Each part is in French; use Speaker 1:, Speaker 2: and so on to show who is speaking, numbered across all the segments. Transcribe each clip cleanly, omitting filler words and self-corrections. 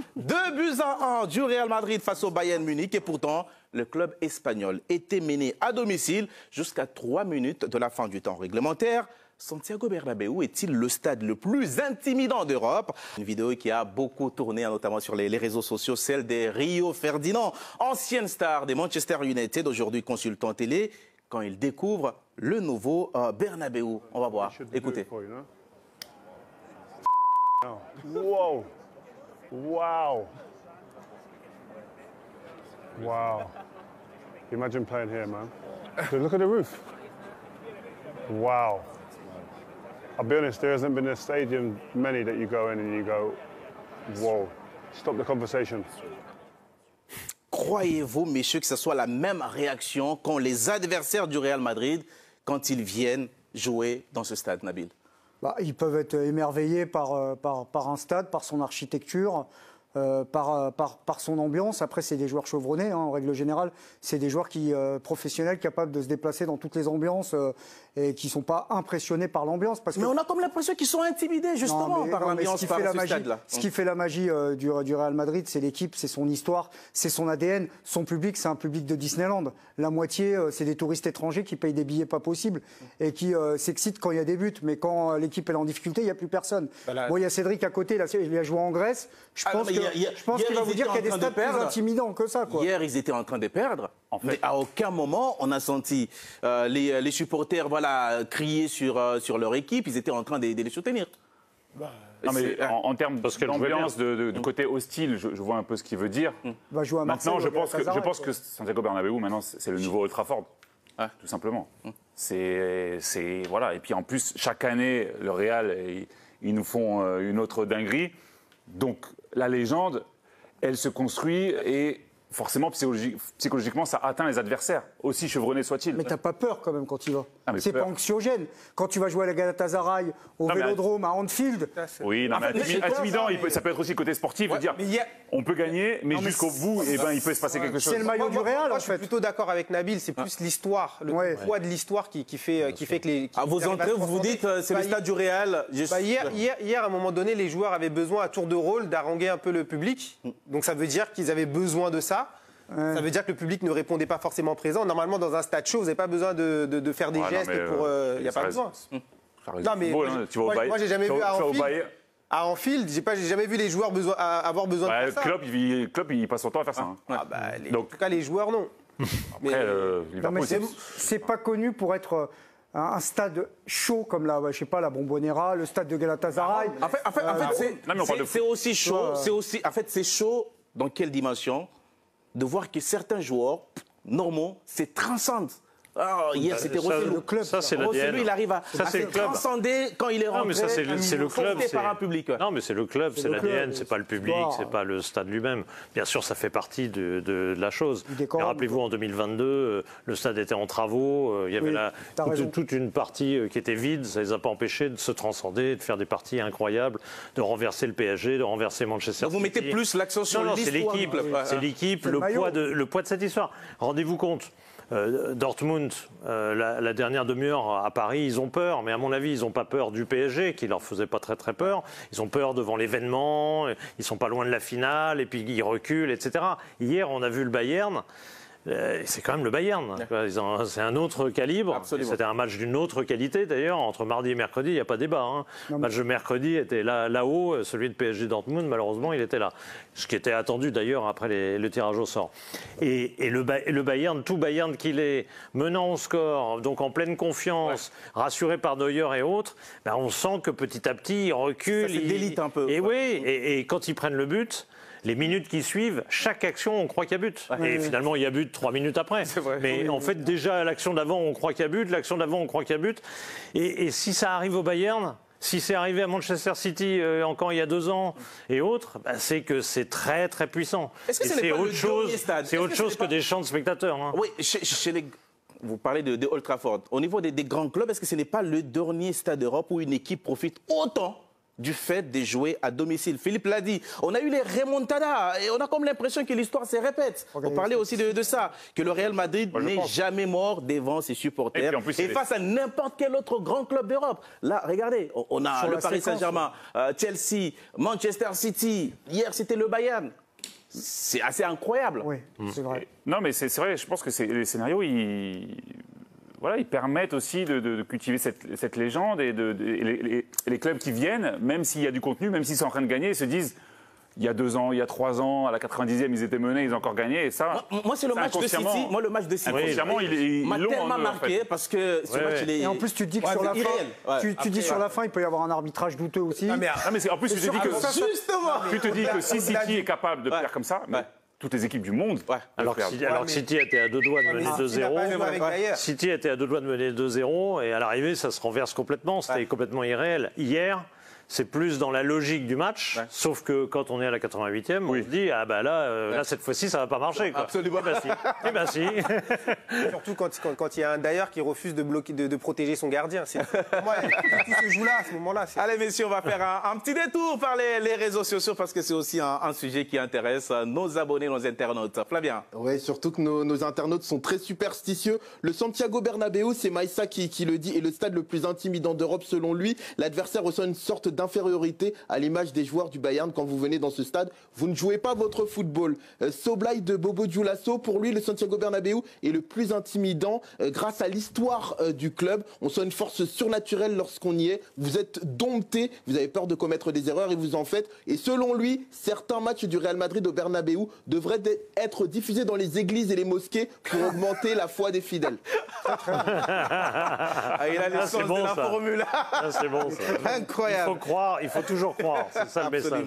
Speaker 1: 2-1 du Real Madrid face au Bayern Munich. Et pourtant, le club espagnol était mené à domicile jusqu'à 3 minutes de la fin du temps réglementaire. Santiago Bernabéu est-il le stade le plus intimidant d'Europe? Une vidéo qui a beaucoup tourné, notamment sur les réseaux sociaux, celle de Rio Ferdinand, ancienne star des Manchester United, aujourd'hui consultant télé, quand il découvre le nouveau Bernabéu. On va voir, écoutez.
Speaker 2: Wow! Wow! Wow! Imagine playing here, man. Look at the roof. Wow! I'll be honest, there hasn't been a stadium many that you go in and you go, whoa, stop the conversation.
Speaker 1: Croyez-vous, messieurs, que ce soit la même réaction quand les adversaires du Real Madrid, quand ils viennent jouer dans ce stade, Nabil?
Speaker 3: Bah, ils peuvent être émerveillés par un stade, par son architecture, par son ambiance. Après, c'est des joueurs chevronnés, hein, en règle générale. C'est des joueurs professionnels capables de se déplacer dans toutes les ambiances et qui ne sont pas impressionnés par l'ambiance.
Speaker 1: Mais on a comme l'impression qu'ils sont intimidés, justement, par l'ambiance, par ce stade-là.
Speaker 3: Ce qui fait la magie du Real Madrid, c'est l'équipe, c'est son histoire, c'est son ADN. Son public, c'est un public de Disneyland. La moitié, c'est des touristes étrangers qui payent des billets pas possibles et qui s'excitent quand il y a des buts. Mais quand l'équipe est en difficulté, il n'y a plus personne. Voilà. Bon, il y a Cédric à côté, là, il a joué en Grèce. Je pense qu'il va vous dire qu'il y a des stades plus intimidants que ça, quoi.
Speaker 1: Hier, ils étaient en train de perdre. En fait. Mais à aucun moment, on a senti les supporters crier sur leur équipe. Ils étaient en train de les soutenir.
Speaker 4: Non, mais en termes d'ambiance, de côté hostile, je vois un peu ce qu'il veut dire.
Speaker 3: Va jouer à Marseille,
Speaker 4: maintenant, je pense que Santiago Bernabéu, maintenant, c'est le nouveau Old Trafford. Tout simplement. Voilà. Et puis en plus, chaque année, le Real, ils nous font une autre dinguerie. Donc la légende, elle se construit et forcément, psychologiquement, ça atteint les adversaires, aussi chevronnés soient-ils.
Speaker 3: Mais t'as pas peur quand même quand tu vas. C'est pas anxiogène. Quand tu vas jouer à la Galatasaray, au Vélodrome, à Anfield.
Speaker 4: Oui, non, mais intimidant, ça peut être aussi côté sportif. Dire, on peut gagner, mais jusqu'au bout, il peut se passer quelque chose.
Speaker 3: C'est le maillot du Real,
Speaker 5: en fait. Je suis plutôt d'accord avec Nabil, c'est plus l'histoire, le poids de l'histoire qui fait que les...
Speaker 1: À vos entrées, vous dites, c'est le stade du Real.
Speaker 5: Hier, à un moment donné, les joueurs avaient besoin, à tour de rôle, d'haranguer un peu le public. Donc ça veut dire qu'ils avaient besoin de ça. Ça veut dire que le public ne répondait pas forcément présent. Normalement, dans un stade chaud, vous n'avez pas besoin de faire des gestes. Il n'y a pas besoin.
Speaker 4: Non, mais moi,
Speaker 5: j'ai jamais vu à Anfield, j'ai jamais vu les joueurs avoir besoin de faire ça.
Speaker 4: Klopp, il passe son temps à faire ça.
Speaker 5: En tout cas, les joueurs, non.
Speaker 3: C'est pas connu pour être un stade chaud comme la Bombonera, le stade de Galatasaray.
Speaker 1: En fait, c'est aussi chaud. C'est chaud dans quelle dimension? De voir que certains joueurs normaux, c'est transcendent. Hier, c'était Rossi,
Speaker 6: le club. Ça, c'est
Speaker 1: Rossi, lui, il arrive à se transcender quand il est rentré.
Speaker 6: Non, mais ça, c'est le club.
Speaker 1: Par un public.
Speaker 6: Non, mais c'est le club, c'est l'ADN, c'est pas le public, c'est pas le stade lui-même. Bien sûr, ça fait partie de la chose. Mais rappelez-vous, en 2022, le stade était en travaux. Il y avait toute une partie qui était vide. Ça les a pas empêchés de se transcender, de faire des parties incroyables, de renverser le PSG, de renverser Manchester City.
Speaker 1: Vous mettez plus l'accent sur l'histoire.
Speaker 6: C'est l'équipe, le poids de cette histoire. Rendez-vous compte. Dortmund, la dernière demi-heure à Paris, ils ont peur, mais à mon avis, ils n'ont pas peur du PSG, qui leur faisait pas très très peur. Ils ont peur devant l'événement, ils sont pas loin de la finale, et puis ils reculent, etc. Hier, on a vu le Bayern. C'est quand même le Bayern. C'est un autre calibre. C'était un match d'une autre qualité d'ailleurs. Entre mardi et mercredi, il n'y a pas débat. Le match de mercredi était là-haut. Celui de PSG Dortmund, malheureusement, il était là. Ce qui était attendu d'ailleurs après le tirage au sort. Et le Bayern, tout Bayern qu'il est, menant au score, donc en pleine confiance, rassuré par Neuer et autres, on sent que petit à petit, il recule.
Speaker 1: Ça délite un peu.
Speaker 6: Et quand ils prennent le but, les minutes qui suivent, chaque action, on croit qu'il y a but. Et finalement, il y a but 3 minutes après. Mais en fait, déjà, l'action d'avant, on croit qu'il y a but. L'action d'avant, on croit qu'il y a but. Et si ça arrive au Bayern, si c'est arrivé à Manchester City encore il y a 2 ans et autres, c'est que c'est très, très puissant.
Speaker 1: Est-ce que c'est autre chose,
Speaker 6: que des chants de spectateurs.
Speaker 1: Oui, vous parlez de Old Trafford. Au niveau des grands clubs, est-ce que ce n'est pas le dernier stade d'Europe où une équipe profite autant du fait de jouer à domicile. Philippe l'a dit, on a eu les remontadas et on a comme l'impression que l'histoire se répète. On parlait aussi de ça, que le Real Madrid n'est jamais mort devant ses supporters et face à n'importe quel autre grand club d'Europe. Là, regardez, on a le Paris Saint-Germain, Chelsea, Manchester City, hier c'était le Bayern. C'est assez incroyable.
Speaker 3: Oui, c'est vrai.
Speaker 4: Non, mais c'est vrai, je pense que les scénarios, ils permettent aussi de cultiver cette légende et les clubs qui viennent, même s'il y a du contenu, même s'ils sont en train de gagner, se disent il y a 2 ans, il y a 3 ans, à la 90e, ils étaient menés, ils ont encore gagné. Et ça,
Speaker 1: moi c'est le match de City. Moi, le match de City,
Speaker 4: il
Speaker 1: m'a tellement marqué parce que ce match, il est.
Speaker 3: Et en plus, tu te dis que sur la fin, tu dis sur la fin, il peut y avoir un arbitrage douteux aussi.
Speaker 4: Non, mais en plus, tu te dis que
Speaker 1: justement,
Speaker 4: tu te dis que si City est capable de faire comme ça, toutes les équipes du monde.
Speaker 6: Alors que City était à 2 doigts de mener 2-0. City était à 2 doigts de mener 2-0 et à l'arrivée, ça se renverse complètement. C'était complètement irréel. Hier, c'est plus dans la logique du match, sauf que quand on est à la 88e, on se dit ah bah là cette fois-ci ça va pas marcher quoi.
Speaker 1: Absolument.
Speaker 6: Eh ben si.
Speaker 5: Surtout quand il y a un Dyer qui refuse de bloquer, de protéger son gardien. Pour moi, tout se joue là à ce moment-là.
Speaker 1: Allez messieurs, on va faire un petit détour par les réseaux sociaux parce que c'est aussi un sujet qui intéresse nos abonnés, nos internautes. Flavien.
Speaker 7: Oui, surtout que nos internautes sont très superstitieux. Le Santiago Bernabéu, c'est Maïssa qui le dit, est le stade le plus intimidant d'Europe selon lui. L'adversaire ressent une sorte d'infériorité à l'image des joueurs du Bayern quand vous venez dans ce stade. Vous ne jouez pas votre football. Soblai de Bobo Dioulasso, pour lui, le Santiago Bernabéu est le plus intimidant grâce à l'histoire du club. On sent une force surnaturelle lorsqu'on y est. Vous êtes dompté, vous avez peur de commettre des erreurs et vous en faites. Et selon lui, certains matchs du Real Madrid au Bernabéu devraient être diffusés dans les églises et les mosquées pour augmenter la foi des fidèles.
Speaker 1: Il a les sens de la formule.
Speaker 6: C'est bon ça.
Speaker 1: Incroyable.
Speaker 6: Il faut toujours croire, c'est ça le message.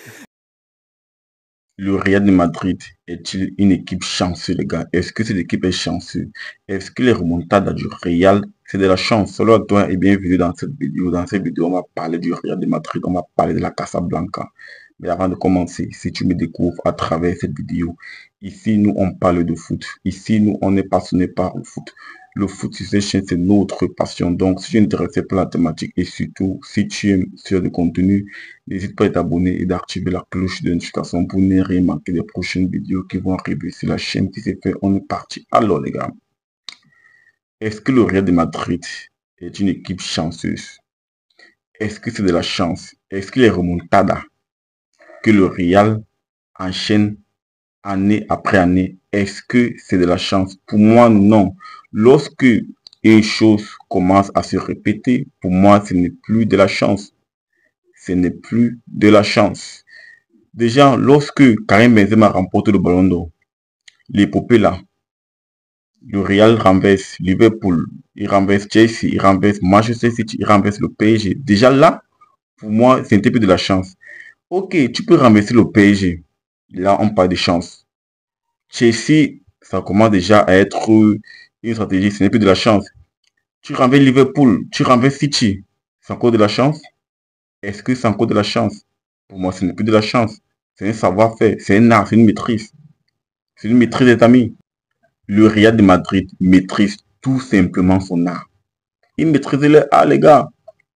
Speaker 8: Le Real de Madrid est-il une équipe chanceuse, les gars? Est-ce que cette équipe est chanceuse? Est-ce que les remontadas du Real, c'est de la chance? Salut à toi et bienvenue dans cette vidéo. Dans cette vidéo, on va parler du Real de Madrid, on va parler de la Casablanca. Mais avant de commencer, si tu me découvres à travers cette vidéo, ici, nous, on parle de foot. Ici, nous, on est passionné par le foot. Le foot sur cette chaîne, c'est notre passion. Donc, si tu es intéressé par la thématique et surtout, si tu aimes ce de contenu, n'hésite pas à t'abonner et d'activer la cloche de notification pour ne rien manquer des prochaines vidéos qui vont arriver sur la chaîne. Si c'est fait, on est parti. Alors, les gars, est-ce que le Real de Madrid est une équipe chanceuse? Est-ce que c'est de la chance? Est-ce que les remontadas que le Real enchaîne année après année, est-ce que c'est de la chance? Pour moi, non. Lorsque une chose commence à se répéter, pour moi, ce n'est plus de la chance. Ce n'est plus de la chance. Déjà, lorsque Karim Benzema remporte le Ballon d'Or, l'épopée là, le Real renverse Liverpool, il renverse Chelsea, il renverse Manchester City, il renverse le PSG. Déjà là, pour moi, ce n'était plus de la chance. Ok, tu peux renverser le PSG. Là, on parle de chance. Chelsea, ça commence déjà à être une stratégie, ce n'est plus de la chance. Tu renverses Liverpool, tu renverses City, c'est encore de la chance? Est-ce que c'est encore de la chance? Pour moi, ce n'est plus de la chance. C'est un savoir-faire, c'est un art, c'est une maîtrise. C'est une maîtrise, les amis. Le Real de Madrid maîtrise tout simplement son art. Il maîtrise le art, les gars.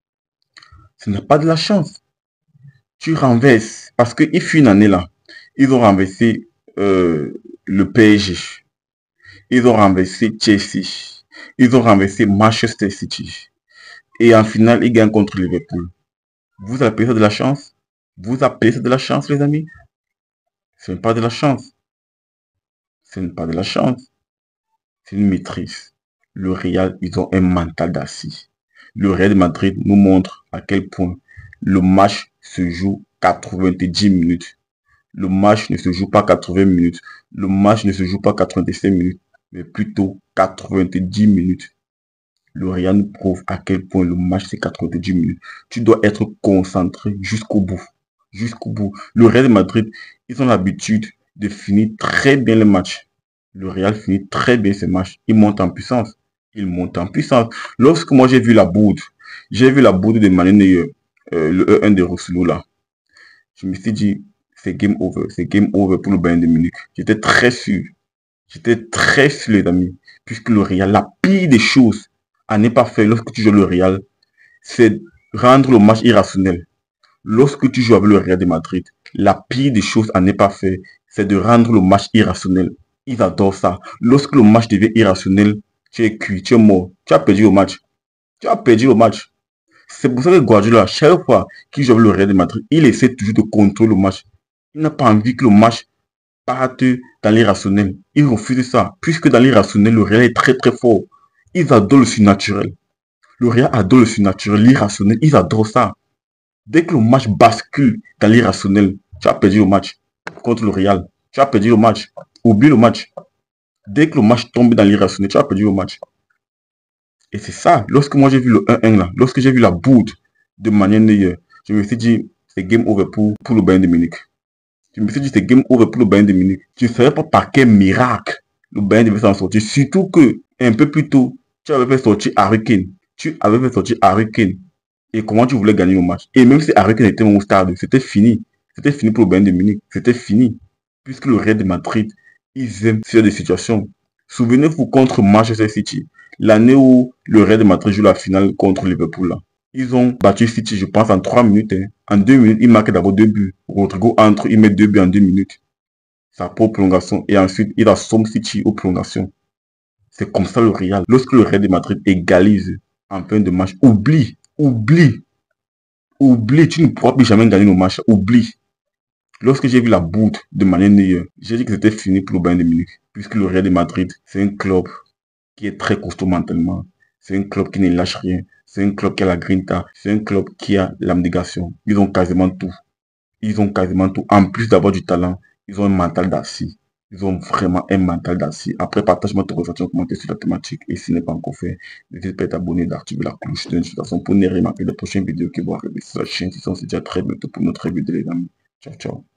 Speaker 8: Ce n'est pas de la chance. Tu renverses, parce qu'il fut une année là, ils ont renversé le PSG. Ils ont renversé Chelsea. Ils ont renversé Manchester City. Et en finale, ils gagnent contre Liverpool. Vous appelez ça de la chance? Vous appelez ça de la chance, les amis? Ce n'est pas de la chance. Ce n'est pas de la chance. C'est une maîtrise. Le Real, ils ont un mental d'assis. Le Real de Madrid nous montre à quel point le match se joue 90 minutes. Le match ne se joue pas 80 minutes. Le match ne se joue pas 85 minutes, mais plutôt 90 minutes. Le Real nous prouve à quel point le match c'est 90 minutes. Tu dois être concentré jusqu'au bout. Jusqu'au bout. Le Real de Madrid, ils ont l'habitude de finir très bien les matchs. Le Real finit très bien ces matchs. Il monte en puissance. Il monte en puissance. Lorsque moi j'ai vu la bourde de Mané Neuer, le E1 de Rosselló là, je me suis dit, c'est game over pour le Bayern de Munich. J'étais très sûr, les amis, puisque le Real, la pire des choses à ne pas faire lorsque tu joues le Real, c'est rendre le match irrationnel. Lorsque tu joues avec le Real de Madrid, la pire des choses à ne pas faire, c'est de rendre le match irrationnel. Ils adorent ça. Lorsque le match devient irrationnel, tu es cuit, tu es mort, tu as perdu le match. Tu as perdu le match. C'est pour ça que Guardiola, chaque fois qu'il joue avec le Real de Madrid, il essaie toujours de contrôler le match. Il n'a pas envie que le match parte dans l'irrationnel. Il refuse ça, puisque dans l'irrationnel, le Real est très très fort. Ils adorent le surnaturel. Le Real adore le surnaturel, l'irrationnel, ils adorent ça. Dès que le match bascule dans l'irrationnel, tu as perdu le match contre le Real. Tu as perdu le match. Oublie le match. Dès que le match tombe dans l'irrationnel, tu as perdu le match. Et c'est ça, lorsque moi j'ai vu le 1-1 là, lorsque j'ai vu la bourde de manière Neuer, je me suis dit, c'est game over pour le Bayern de Munich. Je me suis dit, c'est game over pour le Bayern de Munich. Je ne savais pas par quel miracle le Bayern devait s'en sortir. Surtout que, un peu plus tôt, tu avais fait sortir Harry Kane. Et comment tu voulais gagner le match? Et même si Harry Kane était mon stade, c'était fini. C'était fini pour le Bayern de Munich. C'était fini. Puisque le Real de Madrid, ils aiment faire des situations. Souvenez-vous contre Manchester City, l'année où le Real de Madrid joue la finale contre Liverpool. Là. Ils ont battu City, je pense, en 3 minutes. Hein. En 2 minutes, ils marquent d'abord 2 buts. Rodrigo entre, il met 2 buts en 2 minutes. Ça part aux prolongations. Et ensuite, il assomme City aux prolongations. C'est comme ça le Real. Lorsque le Real de Madrid égalise en fin de match, oublie, tu ne pourras plus jamais gagner nos matchs, oublie. Lorsque j'ai vu la bourde de manière Neuer, j'ai dit que c'était fini pour le Bayern de Munich. Puisque le Real de Madrid, c'est un club qui est très costaud mentalement. C'est un club qui ne lâche rien. C'est un club qui a la grinta. C'est un club qui a l'abnégation. Ils ont quasiment tout. En plus d'avoir du talent, ils ont un mental d'acier. Ils ont vraiment un mental d'acier. Après, partage-moi ton ressenti en commentaire sur la thématique. Et si ce n'est pas encore fait, n'hésite pas à t'abonner, d'activer la cloche de notification pour ne rien manquer des prochaines vidéos qui vont arriver sur la chaîne. Sinon, c'est déjà très bientôt pour notre vidéo, les amis. Ciao, ciao.